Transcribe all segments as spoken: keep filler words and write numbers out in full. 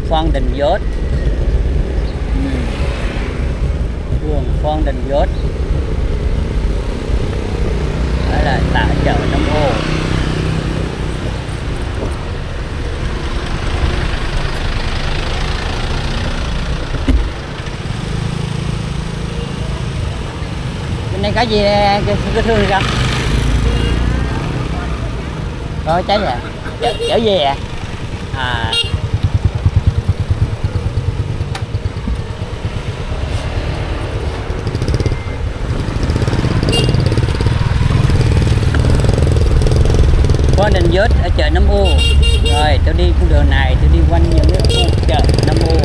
Phan Đình Giót, đường Phan Đình Giót, đó là tại chợ Nông Ô. Bên đây có gì cứ thương không? Có trái vậy? Chở, chở gì à? À. Phan Đình Giót ở chợ Nông Ô. Rồi tôi đi con đường này, tôi đi quanh những cái khu chợ Nông Ô.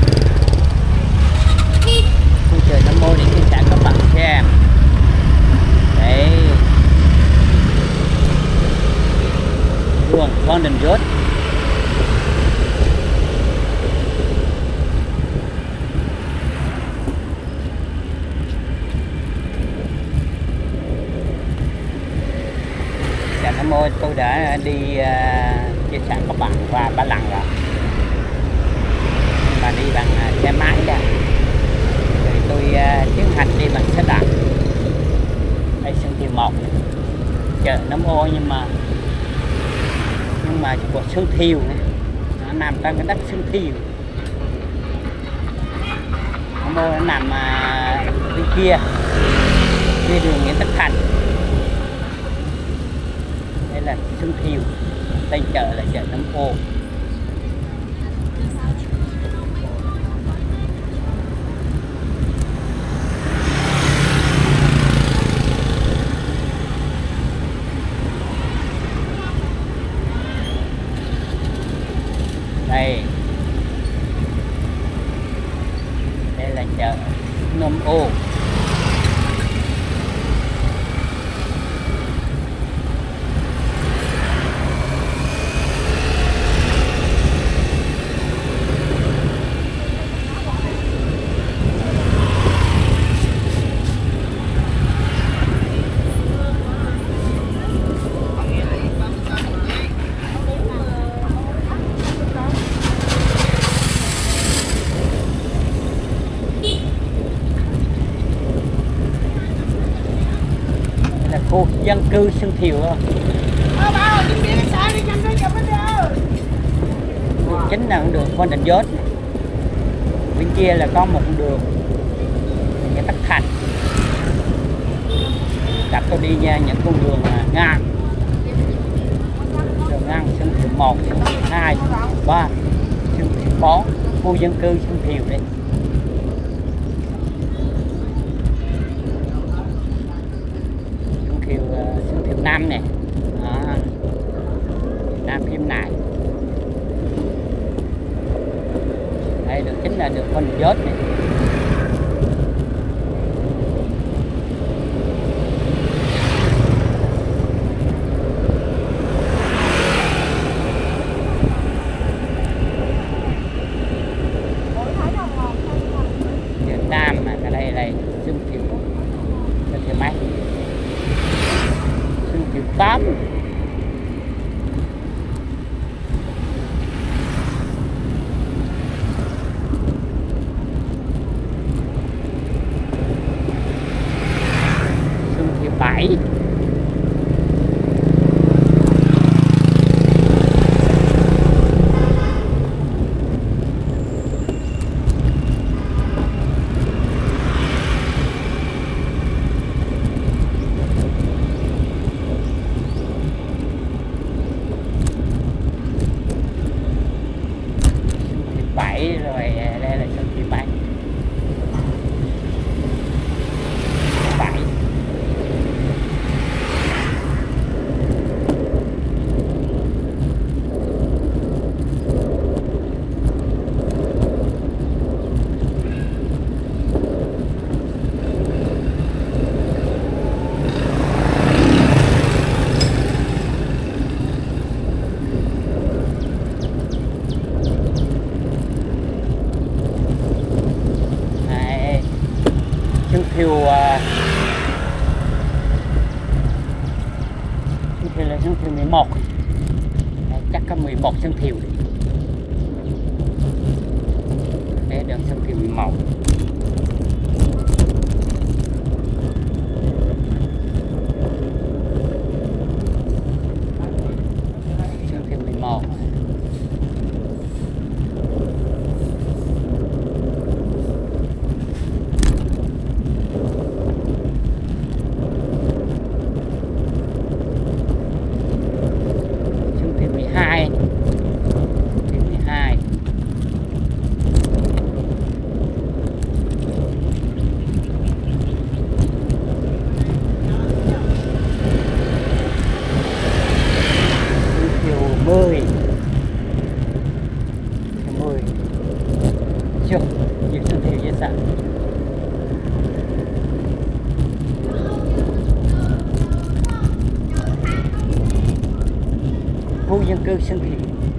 Khu chợ Nông Ô để chia sẻ các bạn xem. Đấy. Đường Phan Đình Giót. Chợ Nông Ô tôi đã đi uh, chia sẻ các bạn qua ba lần rồi. Nhưng mà đi bằng uh, xe máy đó. Rồi tôi uh, tiến hành đi bằng xe đạp. Đây sân Thiều một, chợ Nông Ô nhưng mà nhưng mà của Sơn Thiều này, nó nằm trong cái đất Sơn Thiều. Nông Ô nó nằm uh, bên kia, kia đường Nguyễn Tất Thành. Đây là Sơn Thiều, tên chợ là chợ Nông Ô. Đây, đây là chợ Nông Ô. Khu dân cư Sơn Thiều thôi. Chính là con đường Phan Đình Giót. Bên kia là có một con đường Nguyễn Tất Thành. Đặt tôi đi nha, những con đường ngang. Đường ngang Sơn Thiều một, Sơn Thiều hai, Sơn Thiều ba, Sơn Thiều bốn, khu dân cư Sơn Thiều đây. Sơn Thiều Nam nè, à, Nam phim này. Đây đường chính là đường Phan Đình Giót này. Đường Nam mà cái đây đây Sơn Thiều, Sơn Thiều mấy? Sơn Thiều tám. Sơn Thiều bảy. Bảy rồi đây là Sơn Thiều bảy. Bảy. Sơn Thiều uh, Sơn Thiều là Sơn Thiều mười một. Đấy, chắc có mười một Sơn Thiều đấy. một. Xuân Thiều mười một. Xuân Thiều mười hai. Thiều mười hai. mười mười chưa nhiều Xuân Thiều dễ sợ. Khu dân cư Xuân Thiều.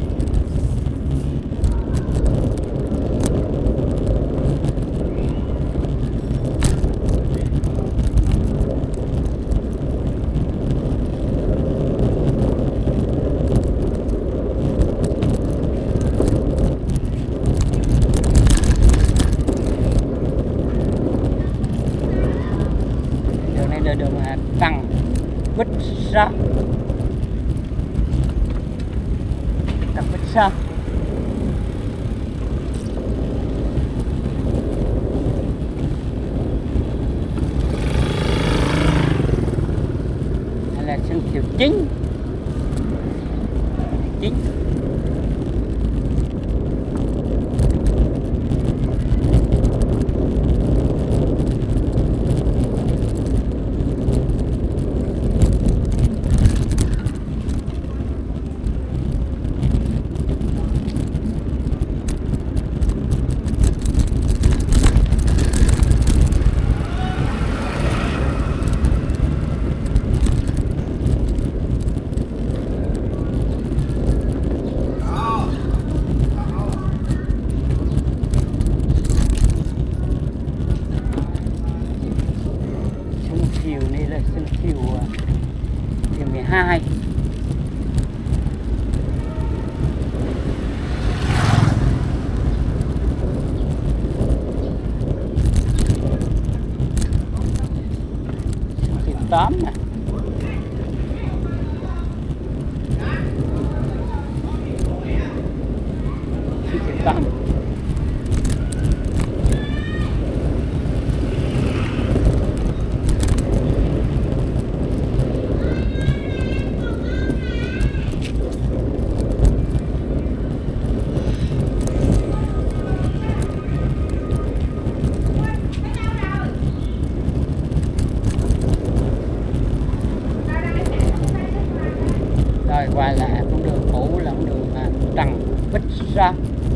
Đường Tăng Bích Sa, Tăng Bích Sa. Hay là Xuân Thiều chính chính. Thiều này là Xuân Thiều Thiều mười hai. Xuân Thiều tám nè. Xuân Thiều tám. Rồi qua là con đường cũ là con đường Tăng Bích Sa.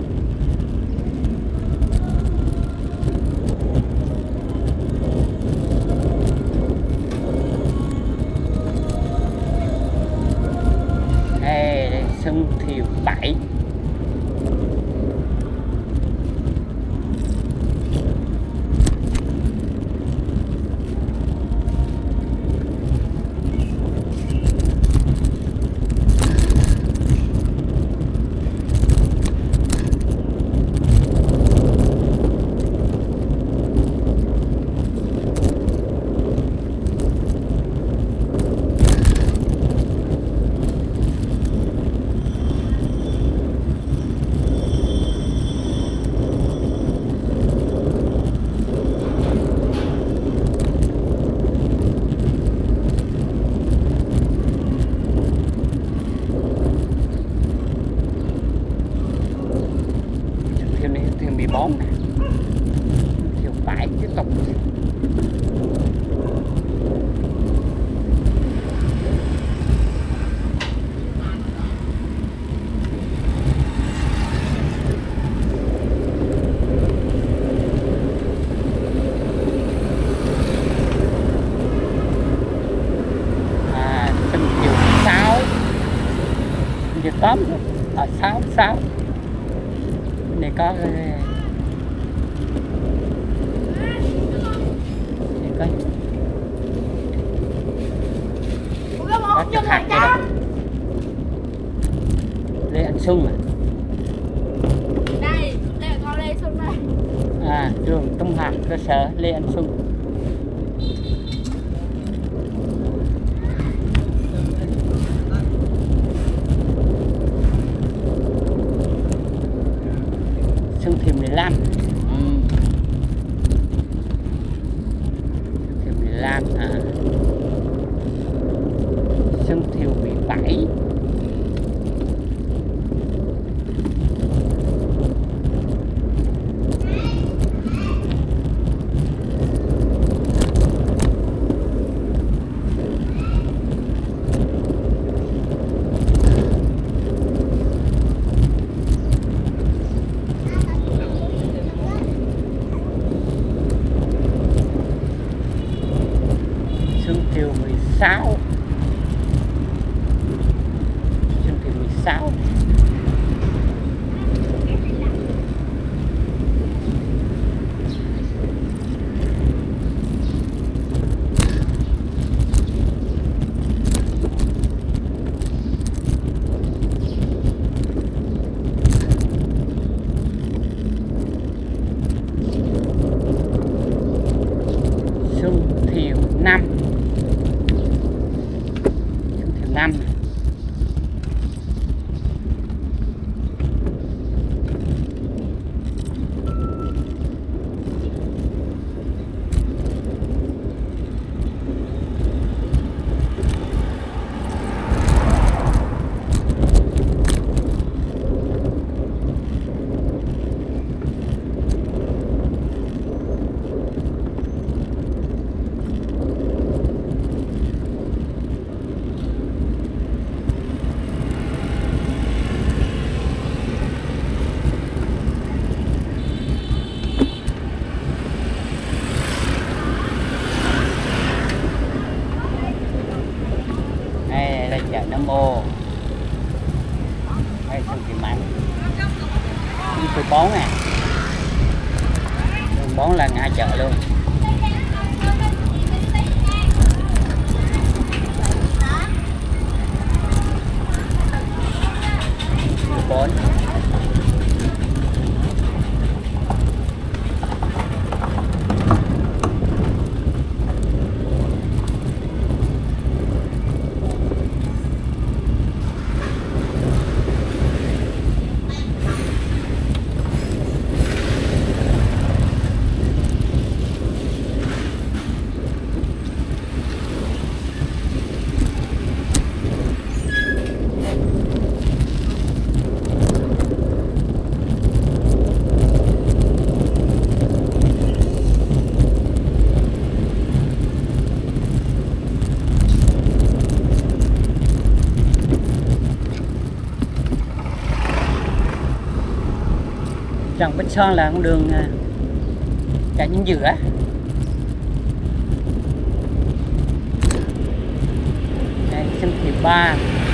Đây Xuân Thiều bảy. Thiều mười bốn nè. Thiều phải tiếp tục. À, Xuân Thiều sáu. Xuân Thiều tám à, sáu sáu. Này có coi có chắc hạt vậy đó. Lê Anh Xuân à? Đây, đây là con Lê Xuân đây. À là trường trung học cơ sở Lê Anh Xuân. Xuân Thiều mười lăm. Ừ. Xuân Thiều mười lăm à. Xuân Thiều mười bảy. Xuân Thiều mười sáu. Xuân Thiều mười sáu. Xuân Thiều năm. Xuân Thiều năm. Đây là chợ Nam Ô. Đây Xuân Thiều Mãn. Xuân Thiều bốn nè. Xuân bốn là ngay chợ luôn. Xuân bốn. Trần Bích Sơn là con đường chạy những dừa. Đây Xuân Thiều ba.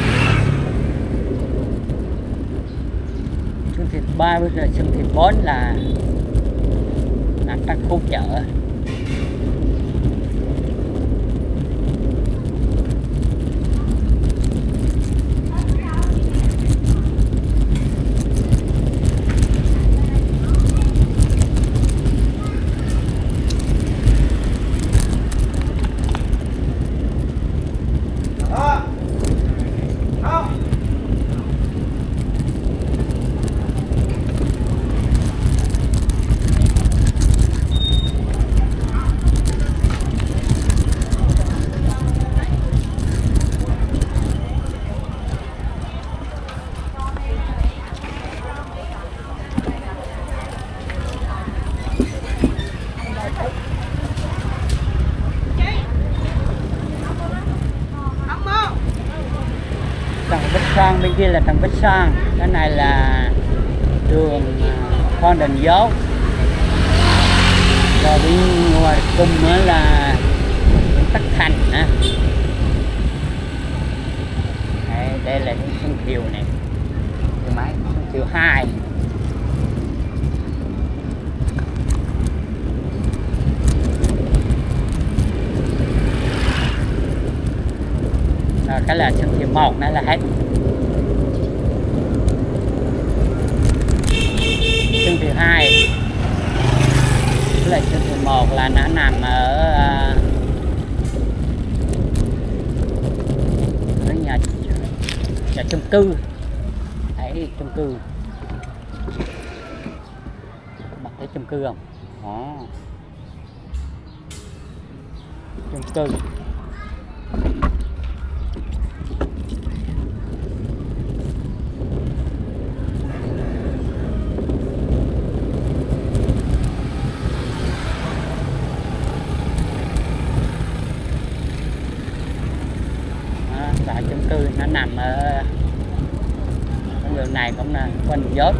Xuân Thiều ba bây giờ Xuân Thiều bốn là nằm trong khu chợ. Trần Bích Sơn, bên kia là Trần Bích Sơn, cái này là đường Phan Đình Giót, rồi bên ngoài cùng nữa là Tất Thành nè. Đây, đây là Xuân Thiều này, cái máy Xuân Thiều hai. Rồi cái là Xuân Thiều một nó là hết. Xuân Thiều hai. với lại Xuân Thủy một là nó nằm ở ở nhà nhà chung cư, thấy chung cư, bạn thấy chung cư không? Đó. Chung cư. Đó, tại chung cư nó nằm ở con đường này cũng là quanh dốt.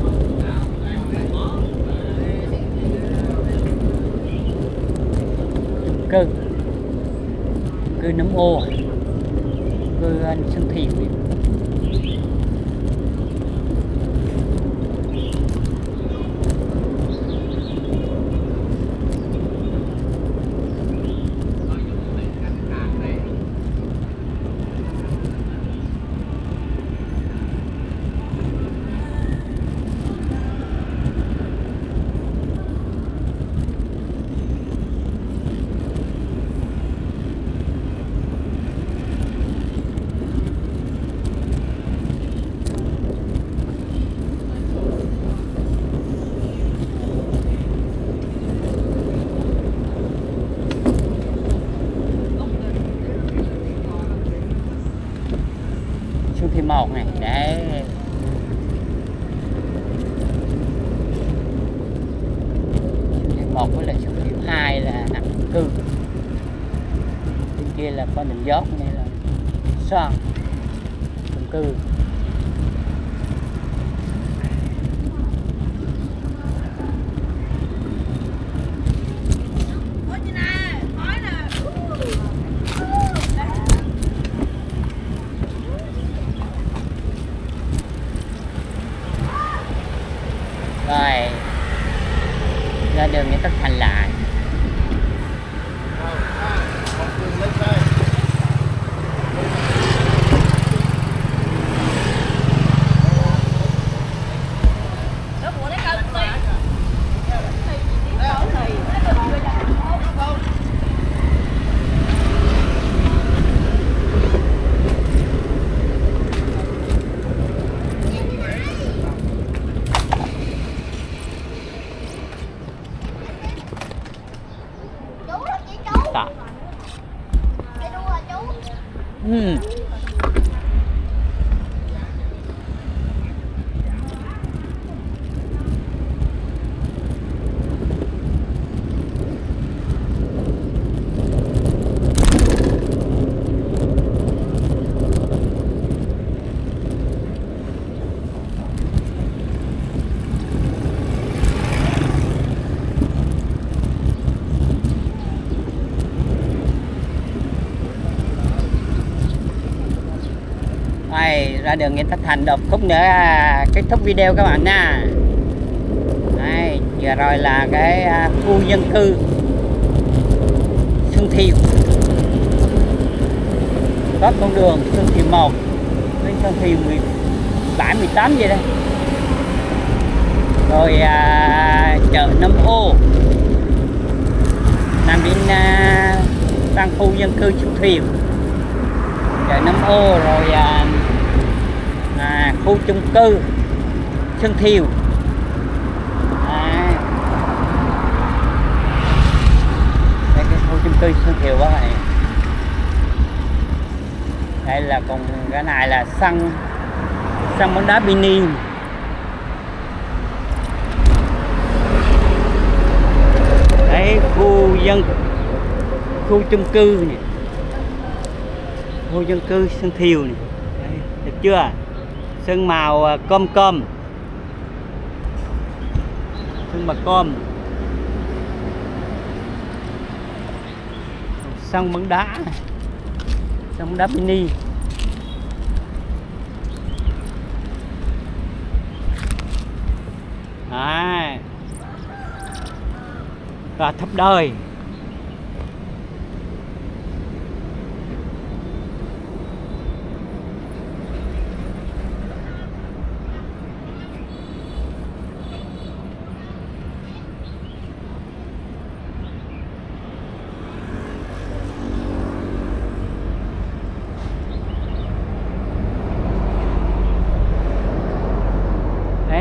Chung cư cư Nấm Ô, cư anh Xuân Thiều. Xuân Thiều một này để Xuân Thiều một với lại Xuân Thiều hai là nằm cư, bên kia là con đường dốc này là xoan chung cư. Rồi ra đường Nguyễn Tất Thành lại. Tạ. Ừ. Đây, ra đường Nguyễn Tất Thành được khúc nữa kết thúc video các bạn nha. Đây, vừa rồi là cái khu dân cư Xuân Thiều, có con đường Xuân Thiều một đến Xuân Thiều mười bảy mười tám vậy đây. Rồi à, chợ Nấm Ô nằm bên à, sang khu dân cư Xuân Thiều, chợ Nấm Ô, rồi à, à, khu chung cư Xuân Thiều. À, đây cái khu chung cư Xuân Thiều quá này. Đây là còn cái này là sân sân bóng đá mini. Đấy, khu dân khu chung cư này, khu dân cư Xuân Thiều này. Đấy, được chưa? Sơn màu com com, sơn màu com, sân bóng đá, sân bóng đá mini. À, và thấp đời.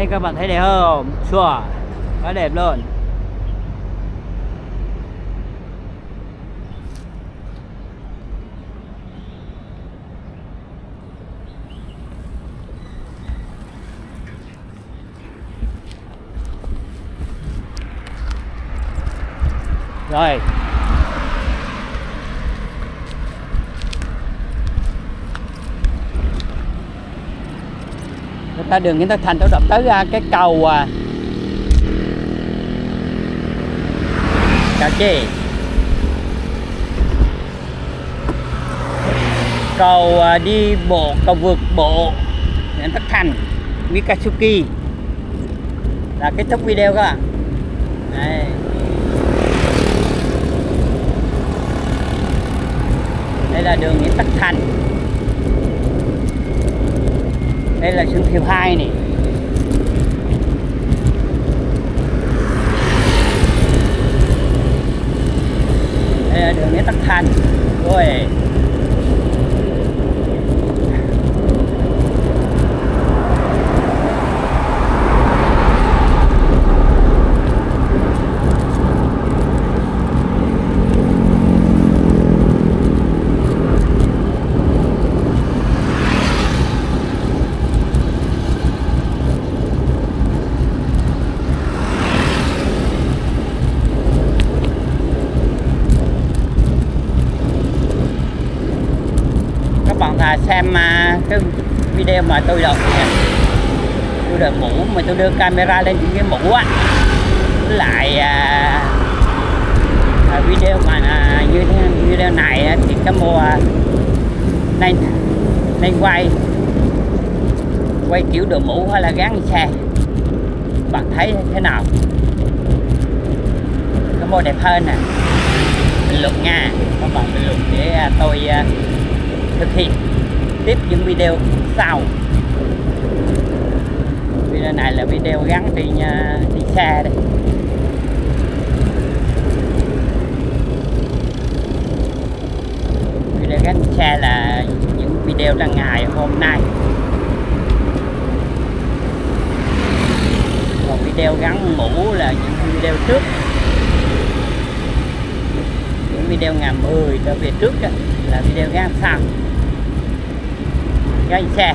các bạn thấy đẹp không? Chùa quá đẹp luôn. Rồi chúng ta đường Nguyễn Tất Thành, tôi đọc tới cái cầu à, cầu chi cầu à, đi bộ, cầu vượt bộ Nguyễn Tất Thành Mikasuki là kết thúc video các bạn. Đây. Đây là đường Nguyễn Tất Thành. Đây là Xuân Thiều hai này. Đây là đường Nguyễn Tất Thành. Rồi. À, xem à, cái video mà tôi đọc tôi đội mũ mà tôi đưa camera lên những cái mũ á, lại à, à, video mà à, như video này thì cái mùa nên nên quay quay kiểu đội mũ hay là gắn xe, bạn thấy thế nào? Cái mô đẹp hơn nè, bình luận nha các bạn, bình luận để à, tôi à, thực hiện tiếp những video sau. Video này là video gắn đi, đi xe đây. Video gắn xe là những video là ngày hôm nay. Còn video gắn mũ là những video trước. Những video ngày mười trở về trước đó, là video gắn sau. Gắn xe.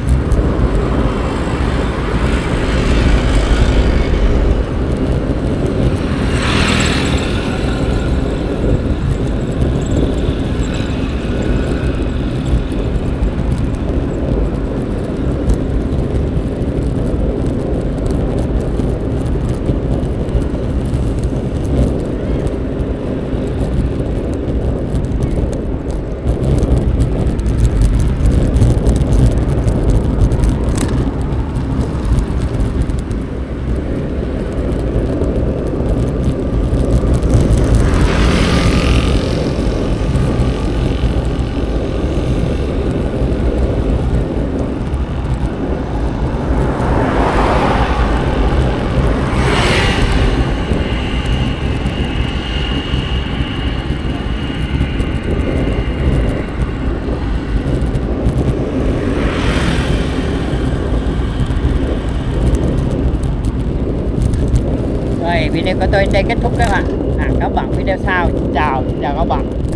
Video của tôi đây kết thúc các bạn. À, các bạn video sau. Xin chào, xin chào các bạn.